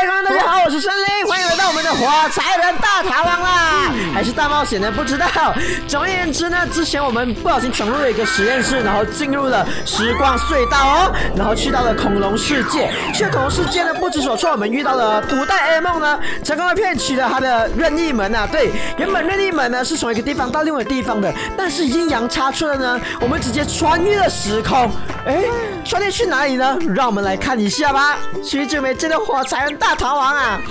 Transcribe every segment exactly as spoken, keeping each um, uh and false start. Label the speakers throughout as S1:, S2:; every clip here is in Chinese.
S1: 各位大家好，我是森林，欢迎来到我们的火柴人大逃亡啦！还是大冒险呢？不知道。总而言之呢，之前我们不小心闯入了一个实验室，然后进入了时光隧道哦，然后去到了恐龙世界。去了恐龙世界呢，不知所措，我们遇到了古代 A 梦呢，成功的骗取了他的任意门啊。对，原本任意门呢是从一个地方到另外一个地方的，但是阴阳差错了呢，我们直接穿越了时空。哎，穿越去哪里呢？让我们来看一下吧。许久没见的火柴人大逃亡啊！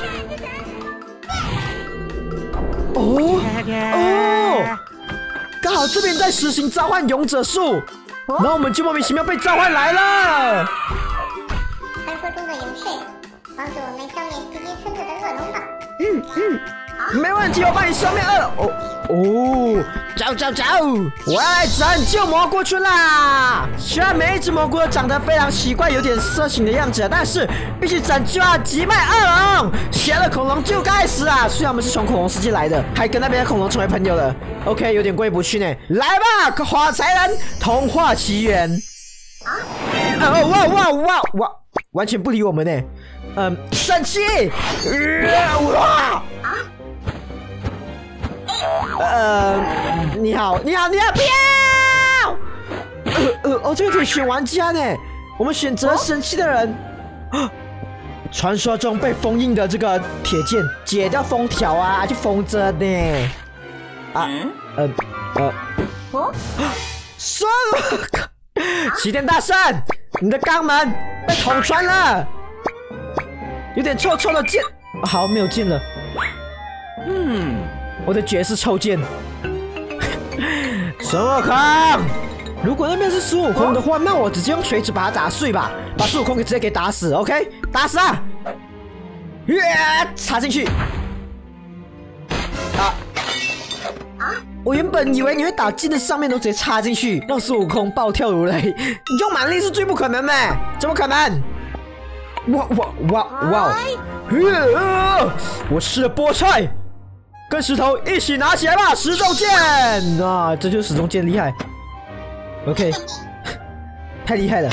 S1: 哦哦，刚好这边在实行召唤勇者术，然后我们就莫名其妙被召唤来了。
S2: 传说中的勇士，帮助我们消灭袭击村子的恶龙吧。
S1: 嗯嗯，没问题，我帮你消灭恶龙。哦哦，走走走，我要来拯救蘑菇村啦！虽然每一只蘑菇都长得非常奇怪，有点色情的样子，但是必须拯救啊！击败恶龙，邪恶恐龙就该死啊！虽然我们是从恐龙世界来的，还跟那边的恐龙成为朋友了。OK， 有点过意不去呢。来吧，火柴人童话奇缘。啊！哇哇哇哇！完全不理我们呢。嗯，生气！哇！呃，你好，你好，你好，不要！呃呃，哦，这个可以选玩家呢。我们选择生气的人。啊！传说中被封印的这个铁剑，解掉封条啊，就封着呢。啊，呃呃，哦，孙悟空，齐天大圣，你的肛门被捅穿了，有点臭臭的剑。好，没有剑了。嗯。我的绝世臭剑，孙悟空！如果那边是孙悟空的话，那我直接用锤子把他打碎吧，把孙悟空给直接给打死 ，OK？ 打死啊！插进去。啊！我原本以为你会打进的上面都直接插进去，让孙悟空暴跳如雷。你用蛮力是最不可能的，怎么可能？哇哇哇哇！我吃了菠菜。跟石头一起拿起来吧，石中剑啊！这就是石中剑厉害。OK， 太厉害了！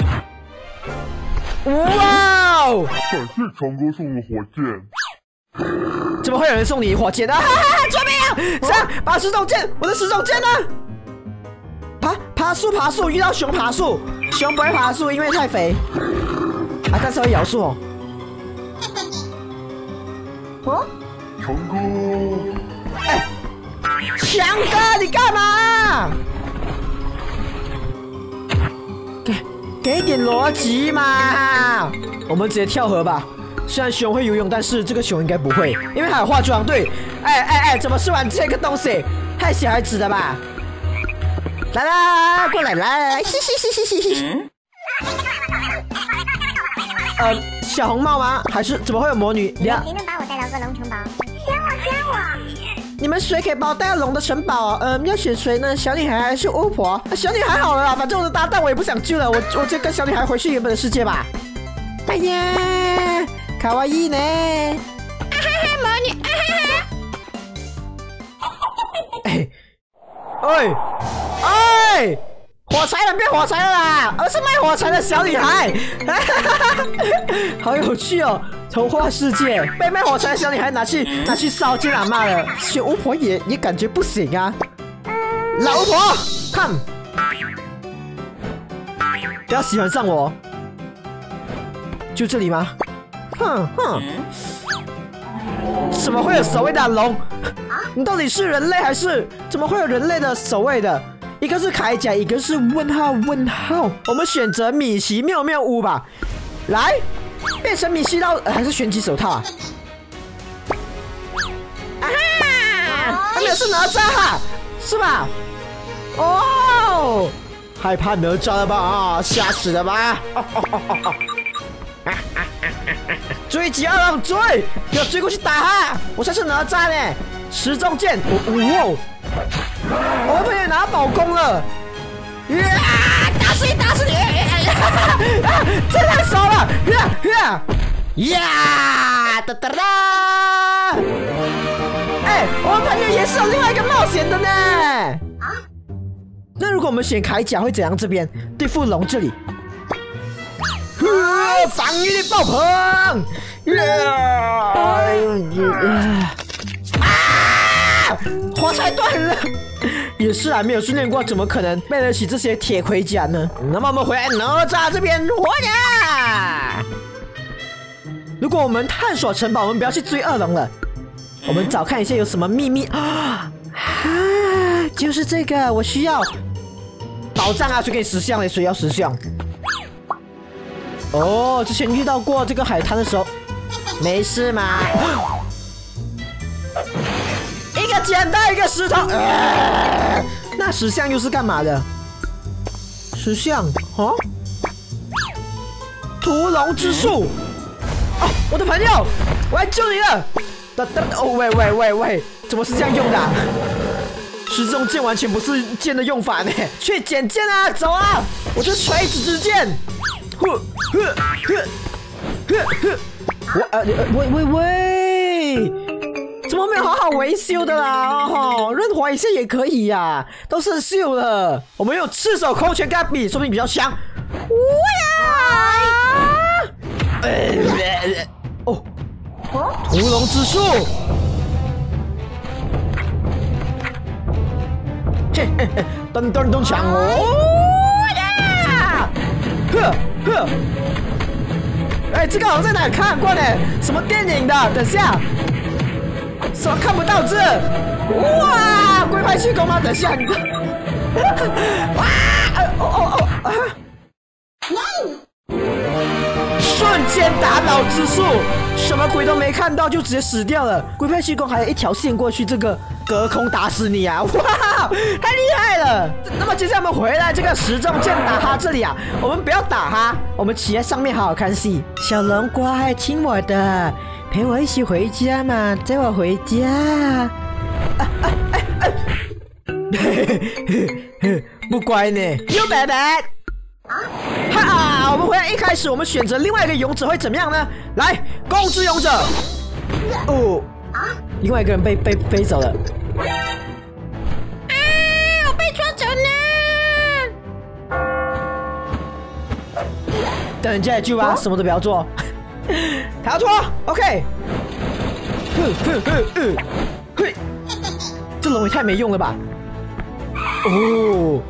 S1: 哇哦！
S3: 感谢强哥送的火箭。
S1: 怎么会有人送你火箭啊？哈哈！救命啊！这样，把石中剑，我的石中剑呢？爬爬树，爬树，遇到熊爬树，熊不会爬树，因为太肥啊，但是会咬树哦。哦？
S3: 强哥。
S1: 哎，强哥，你干嘛？给给点逻辑嘛！我们直接跳河吧。虽然熊会游泳，但是这个熊应该不会，因为还有化妆。对，哎哎哎，怎么是玩这个东西？太小孩子了吧！来啦，过来来，嘻嘻嘻嘻嘻嘻。呃，小红帽吗？还是怎么会有魔女？
S2: 你谁能把我带到恶龙城堡？选我，选我！
S1: 你们谁可以把我带到龙的城堡啊？嗯，要选谁呢？小女孩还是巫婆？啊、小女孩好了啦，反正我的搭档我也不想救了，我我就跟小女孩回去原本的世界吧。哎呀，卡哇伊呢？啊哈哈，魔女！啊哈哈！哎，喂，哎！火柴人变火柴了啦，而是卖火柴的小女孩，好有趣哦！童话世界被卖火柴的小女孩拿去拿去烧金阿妈了，选巫婆也也感觉不行啊！老巫婆，看，不要喜欢上我，就这里吗？哼哼，怎么会有所谓的龙？你到底是人类还是怎么会有人类的所谓的？一个是铠甲，一个是问号问号。我们选择米奇妙妙屋吧。来，变成米奇刀、呃、还是玄机手套啊？啊哈！他们是哪吒哈，是吧？哦，害怕哪吒了吧？啊，吓死了吧！追击二龙，追！要追过去打他！我才是哪吒呢！石中剑，哦。我的朋友拿宝弓了，呀！打死你，打死你！啊，这太少了！呀呀呀！哒哒哒！哎，我们朋友也是有另外一个冒险的呢。啊？那如果我们选铠甲会怎样？这边对付龙这里，防御力爆棚！呀！ 我才断了。也是啊，没有训练过，怎么可能背得起这些铁盔甲呢？那么我们回来哪吒这边，活呀！如果我们探索城堡，我们不要去追恶龙了，我们找看一下有什么秘密啊！啊，就是这个，我需要宝藏啊！谁给你石像嘞？谁要石像？哦，之前遇到过这个海滩的时候，没事嘛。一个剪刀，一个石头。呃、那石像又是干嘛的？石像哦，屠龙之术。哦，我的朋友，我来救你了！等等，哦，喂喂喂喂，怎么是这样用的、啊？时钟剑完全不是剑的用法呢，去捡剑啊，走啊！我这锤子之剑，呵呵呵呵呵，我呃喂喂喂，怎么没有好好维修的啦？哦，润滑一下也可以呀、啊，都生锈了。我们用赤手空拳跟他比，说不定比较强。哇呀！呃呃哦，屠龙之术。嘿嘿嘿，噔噔噔抢哦呀！呵呵，哎，这个好像在哪里看过呢？什么电影的？等下，什么看不到字？哇，龟派气功吗？等下，你哇！哦哦哦啊！瞬间打倒之术，什么鬼都没看到就直接死掉了。龟派气功还有一条线过去，这个隔空打死你啊！哇，太厉害了！那么接下来我们回来这个时钟剑打他这里啊，我们不要打他，我们骑在上面好好看戏。小龙乖，听我的，陪我一起回家嘛，载我回家。啊啊啊啊、不乖呢，又白白。哈！我们回来一开始，我们选择另外一个勇者会怎么样呢？来，攻之勇者。哦，另外一个人被被飞走了。啊！我被抓走了。等人家来救吧，什么都不要做。逃脱 ，OK。哼哼哼哼，嘿，这龙也太没用了吧？哦，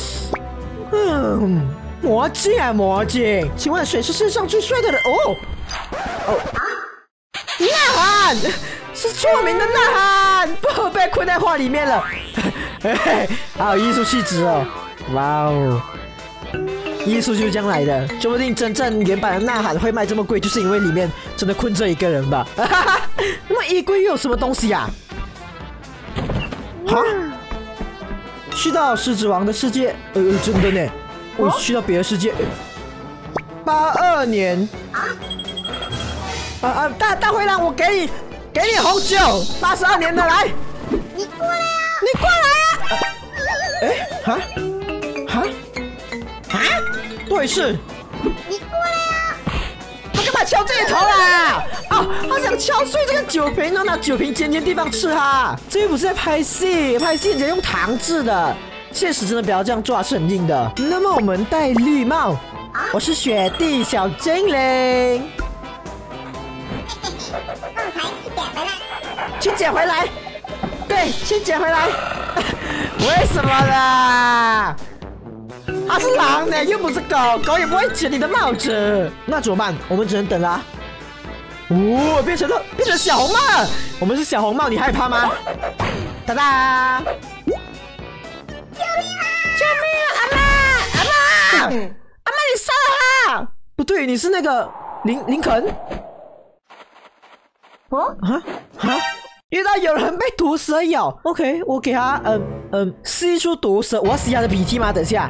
S1: 嗯。魔镜啊，魔镜！请问谁是世上最帅的人？哦哦，呐喊是著名的呐喊，不被困在画里面了。嘿嘿，好有艺术气质哦！哇哦，艺术就是这样来的。说不定真正原版的呐喊会卖这么贵，就是因为里面真的困着一个人吧。那么衣柜又有什么东西呀、啊？哈？去到狮子王的世界？呃，真的呢。我去到别的世界，八二年，啊啊！大大灰狼，我给你，给你红酒，八十二年的来，
S2: 你过来啊！
S1: 你过来啊！哎，哈，哈，啊，对是，
S2: 你过来啊！
S1: 他干嘛敲这里头啦？啊，他想敲碎这个酒瓶，然后拿酒瓶尖尖地方吃哈。这又不是在拍戏，拍戏人家用糖制的。现实真的不要这样做，是很硬的。那么我们戴绿帽，我是雪地小精灵。
S2: 刚才去捡回来。
S1: 去捡回来。对，去捡回来。为什么啦？他是狼呢，又不是狗，狗也不会捡你的帽子。那怎么办？我们只能等啦。哦，变成了变成小红帽了。我们是小红帽，你害怕吗？哒哒。救命啊！阿妈，阿妈，阿妈，你杀了他！不对，你是那个林林肯。哦啊啊！遇到有人被毒蛇咬 ，OK， 我给他嗯嗯吸出毒蛇，我要吸他的鼻涕吗？等下。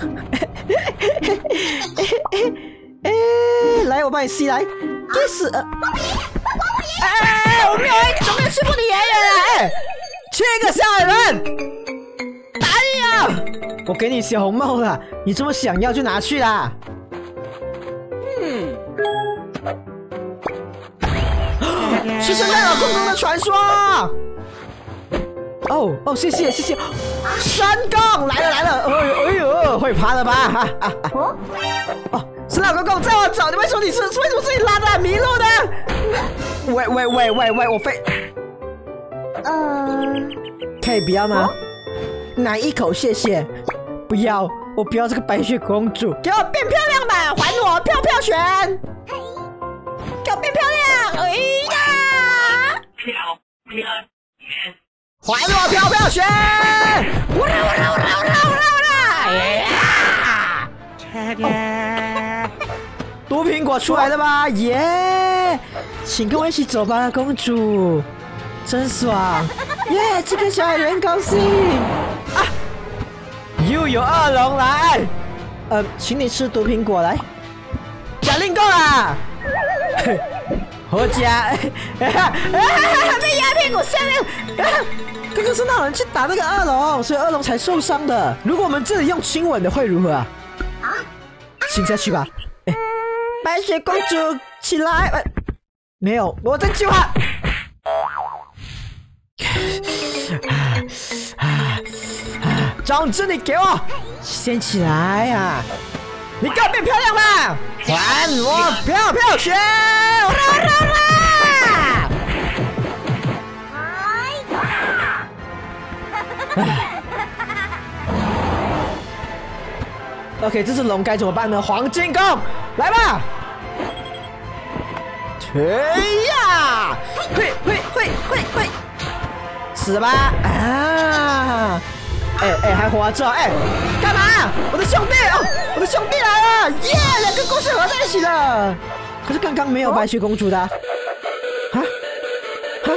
S1: 哎，来，我帮你吸来，去死！哎哎哎！我没有，准备欺负你爷爷了！哎，去个小矮人！打你啊！我给你小红帽了，你这么想要就拿去啦。嗯，是圣诞老公公的传说。哦哦，谢谢谢谢，山公来了来了，哎呦哎呦，会爬了吧？哈哈哈。哦哦，圣诞老公公载我走，你为什么你是为什么是你拉的迷路呢？喂喂喂喂喂，我飞。嗯。 可以不要吗？奶一口，谢谢。不要，我不要这个白雪公主，给我变漂亮吧，还我飘飘拳！给我变漂亮！哎呀！
S4: 漂亮拳，
S1: 还我飘飘拳！我啦我啦我啦我啦我啦我啦！哎呀！毒苹果出来了吧？耶！请跟我一起走吧，公主，真爽！耶！这个小矮人高兴啊！又有恶龙来，呃，请你吃毒苹果来。奖令够了，回家。被鸦片果下面，刚刚是那人去打那个恶龙，所以恶龙才受伤的。如果我们这里用亲吻的会如何啊？亲下去吧。哎，白雪公主起来！哎，没有，我在救她。总之，你给我先起来呀、啊！你给我变漂亮吧！还我飘飘拳！啦啦啦！OK， 这只龙该怎么办呢？黄金弓，来吧！去呀！会会会会会，死吧！啊！哎哎，还活着！哎，干嘛？我的兄弟哦，我的兄弟来了！耶，两个故事合在一起了。可是刚刚没有白雪公主的。啊啊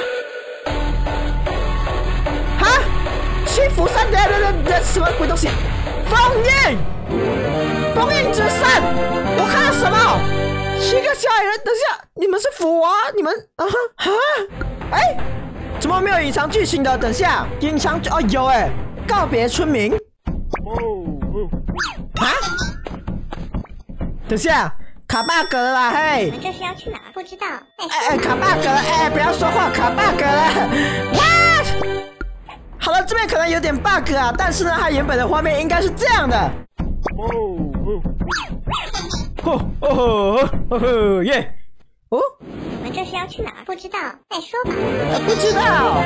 S1: 啊！七福三点的的的什么鬼东西？封印！封印之扇！我看到什么？七个小矮人，等下，你们是腐娃？你们啊哈啊？哎，怎么没有隐藏剧情的？等下，隐藏哦有哎。告别村民。啊！等下，卡 bug 了啦，嘿！
S2: 我们这是要去哪？不知道。
S1: 哎哎，卡 bug 了，哎，不要说话，卡 bug 了。What？ 好了，这边可能有点 bug 啊，但是呢，它原本的画面应该是这样的。哦哦哦哦耶！哦，
S2: 我们这是要去哪？不知道，再说吧。
S1: 呃，不知道。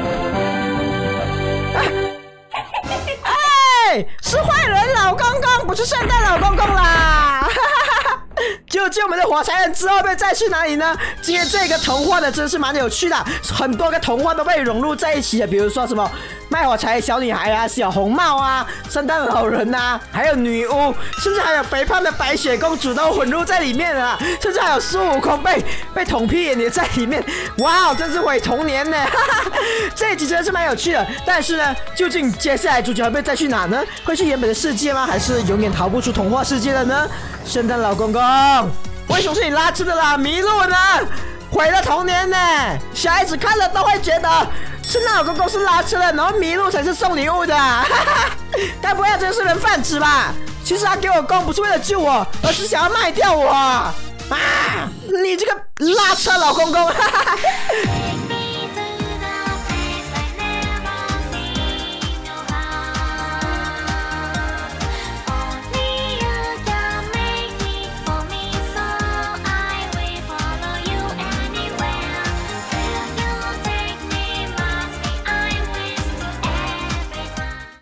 S1: 哎，是坏人老公公，不是圣诞老公公啦！救救我们的火柴人之后被再去哪里呢？今天这个童话呢，真是蛮有趣的，很多个童话都被融入在一起的，比如说什么卖火柴小女孩啊、小红帽啊、圣诞老人啊，还有女巫，甚至还有肥胖的白雪公主都混入在里面了，甚至还有孙悟空被被捅屁眼也在里面。哇，真是毁童年呢！这一集真的是蛮有趣的，但是呢，究竟接下来主角会被再去哪呢？会去原本的世界吗？还是永远逃不出童话世界了呢？圣诞老公公，为什么是你拉车的啦？迷路呢？毁了童年呢？小孩子看了都会觉得圣诞老公公是拉车的，然后迷路才是送礼物的。该不会真是人贩子吧？其实他给我弓不是为了救我，而是想要卖掉我。啊！你这个拉车老公公！